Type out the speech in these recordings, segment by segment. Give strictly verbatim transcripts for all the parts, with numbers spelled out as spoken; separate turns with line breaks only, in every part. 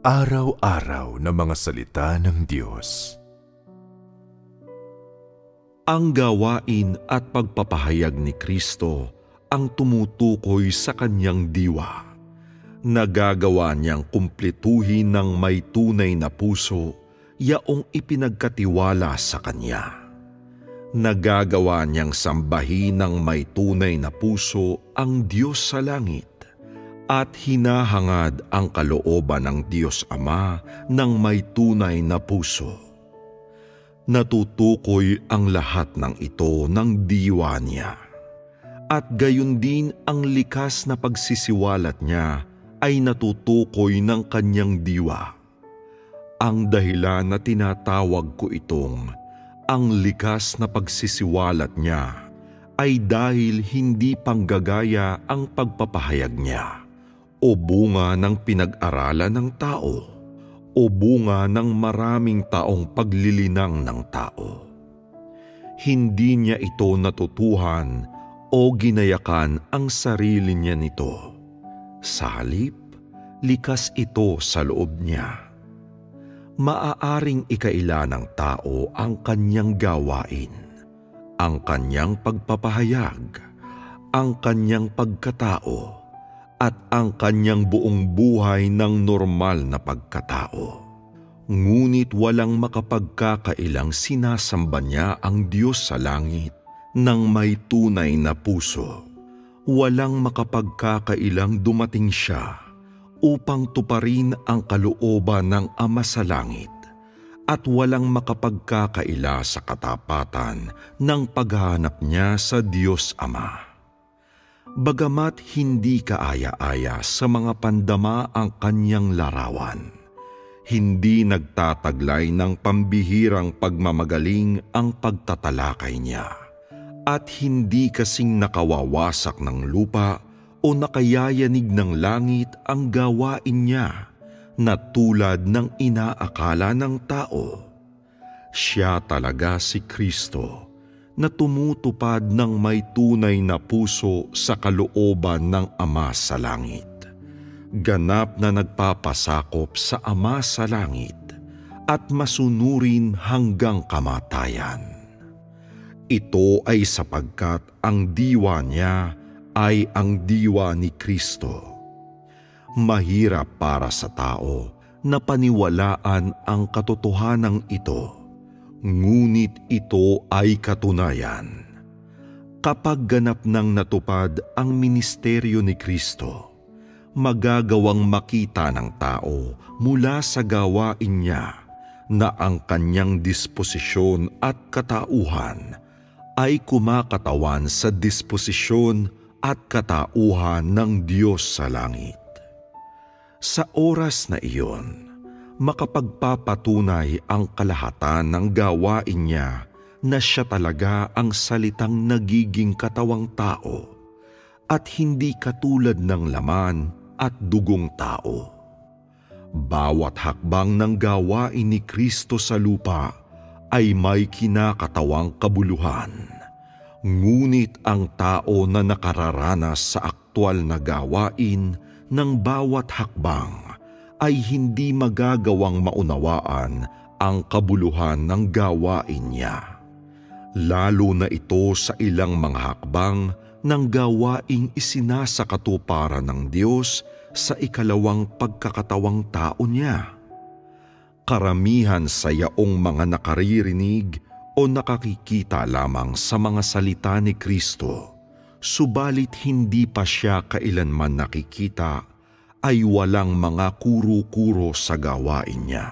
Araw-araw na mga salita ng Diyos.
Ang gawain at pagpapahayag ni Kristo ang tumutukoy sa kanyang diwa. Nagagawa niyang kumpletuhin ng may tunay na puso yaong ipinagkatiwala sa kanya. Nagagawa niyang sambahin ng may tunay na puso ang Diyos sa langit at hinahangad ang kalooban ng Diyos Ama ng may tunay na puso. Natutukoy ang lahat ng ito ng diwa niya. At gayon din ang likas na pagsisiwalat niya ay natutukoy ng kanyang diwa. Ang dahilan na tinatawag ko itong ang likas na pagsisiwalat niya ay dahil hindi panggagaya ang pagpapahayag niya o bunga ng pinag-aralan ng tao o bunga ng maraming taong paglilinang ng tao. Hindi niya ito natutuhan o ginayakan ang sarili niya nito. Sa halip, likas ito sa loob niya. Maaaring ikaila ng tao ang kanyang gawain, ang kanyang pagpapahayag, ang kanyang pagkatao, at ang kanyang buong buhay ng normal na pagkatao. Ngunit walang makapagkakailang sinasamba niya ang Diyos sa langit ng may tunay na puso. Walang makapagkakailang dumating siya upang tuparin ang kalooban ng Ama sa langit at walang makapagkakaila sa katapatan ng paghahanap niya sa Diyos Ama. Bagamat hindi kaaya-aya sa mga pandama ang kanyang larawan, hindi nagtataglay ng pambihirang pagmamagaling ang pagtatalakay niya at hindi kasing nakawawasak ng lupa o nakayayanig ng langit ang gawain niya na tulad ng inaakala ng tao. Siya talaga si Kristo na tumutupad ng may tunay na puso sa kalooban ng Ama sa langit. Ganap na nagpapasakop sa Ama sa langit at masunurin hanggang kamatayan. Ito ay sapagkat ang diwa niya ay ang diwa ni Kristo. Mahirap para sa tao na paniwalaan ang katotohanang ito, ngunit ito ay katunayan. Kapag ganap nang natupad ang ministeryo ni Kristo, magagawang makita ng tao mula sa gawain niya na ang kanyang disposisyon at katauhan ay kumakatawan sa disposisyon at katauhan ng Diyos sa langit. Sa oras na iyon, makapagpapatunay ang kalahatan ng gawain niya na siya talaga ang salitang nagiging katawang tao at hindi katulad ng laman at dugong tao. Bawat hakbang ng gawain ni Kristo sa lupa ay may kinakatawang kabuluhan. Ngunit ang tao na nakararanas sa aktwal na gawain ng bawat hakbang ay hindi magagawang maunawaan ang kabuluhan ng gawain niya. Lalo na ito sa ilang mga hakbang ng gawaing isinasakatuparan ng Diyos sa ikalawang pagkakatawang tao niya. Karamihan sa yaong mga nakaririnig o nakakikita lamang sa mga salita ni Kristo, subalit hindi pa siya kailanman nakikita, ay walang mga kuro-kuro sa gawain niya.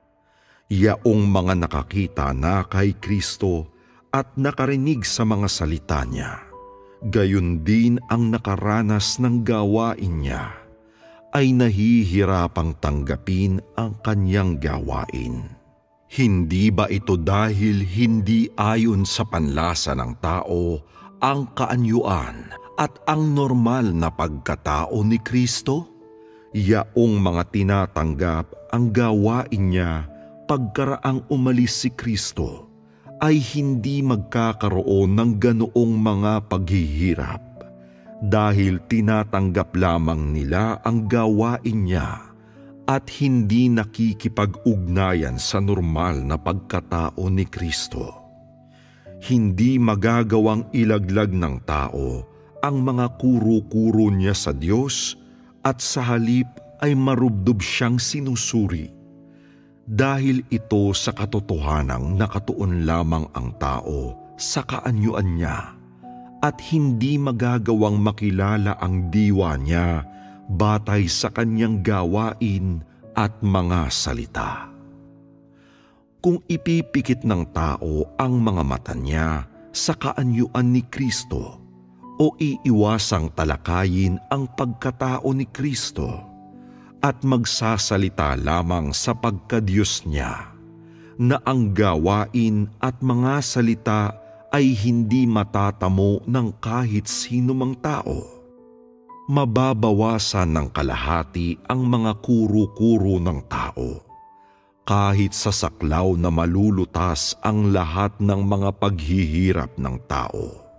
Yaong mga nakakita na kay Kristo at nakarinig sa mga salita niya, gayon din ang nakaranas ng gawain niya, ay nahihirapang tanggapin ang kanyang gawain. Hindi ba ito dahil hindi ayon sa panlasa ng tao ang kaanyuan at ang normal na pagkatao ni Kristo? Yaong mga tinatanggap ang gawain niya pagkaraang umalis si Kristo ay hindi magkakaroon ng ganoong mga paghihirap dahil tinatanggap lamang nila ang gawain niya at hindi nakikipag-ugnayan sa normal na pagkatao ni Kristo. Hindi magagawang ilaglag ng tao ang mga kuro-kuro niya sa Diyos at sa halip ay marubdob siyang sinusuri. Dahil ito sa katotohanang nakatuon lamang ang tao sa kaanyuan niya at hindi magagawang makilala ang diwa niya batay sa kanyang gawain at mga salita. Kung ipipikit ng tao ang mga mata niya sa kaanyuan ni Kristo o iiwasang talakayin ang pagkatao ni Kristo at magsasalita lamang sa pagkadiyos niya, na ang gawain at mga salita ay hindi matatamo ng kahit sino mang tao, mababawasan ng kalahati ang mga kuro-kuro ng tao, kahit sa saklaw na malulutas ang lahat ng mga paghihirap ng tao.